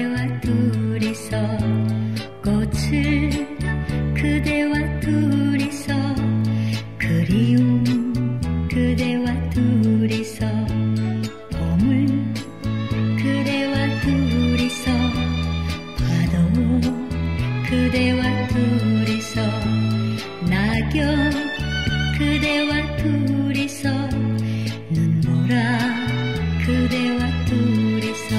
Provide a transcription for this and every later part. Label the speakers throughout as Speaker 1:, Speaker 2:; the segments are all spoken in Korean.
Speaker 1: 그대와 둘이서 꽃을 그대와 둘이서 그리움 그대와 둘이서 봄을 그대와 둘이서 파도 그대와 둘이서 낙엽 그대와 둘이서 눈보라 그대와 둘이서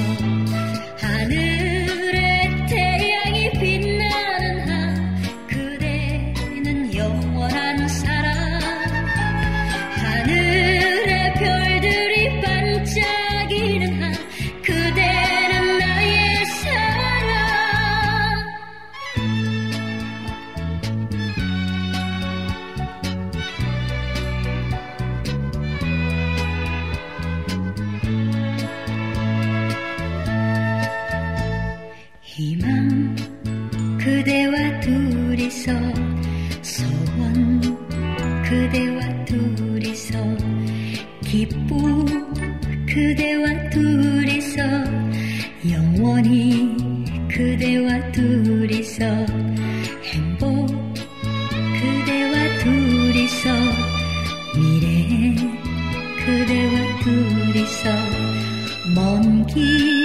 Speaker 1: 하늘에 태양이 빛나는 한 그대는 영원한 사랑 하늘에 별들이 반짝이는 한 그대는 나의 사랑 희망 그대와 둘이서 소원 그대와 둘이서 기쁨 그대와 둘이서 영원히 그대와 둘이서 행복 그대와 둘이서 미래 그대와 둘이서 먼 길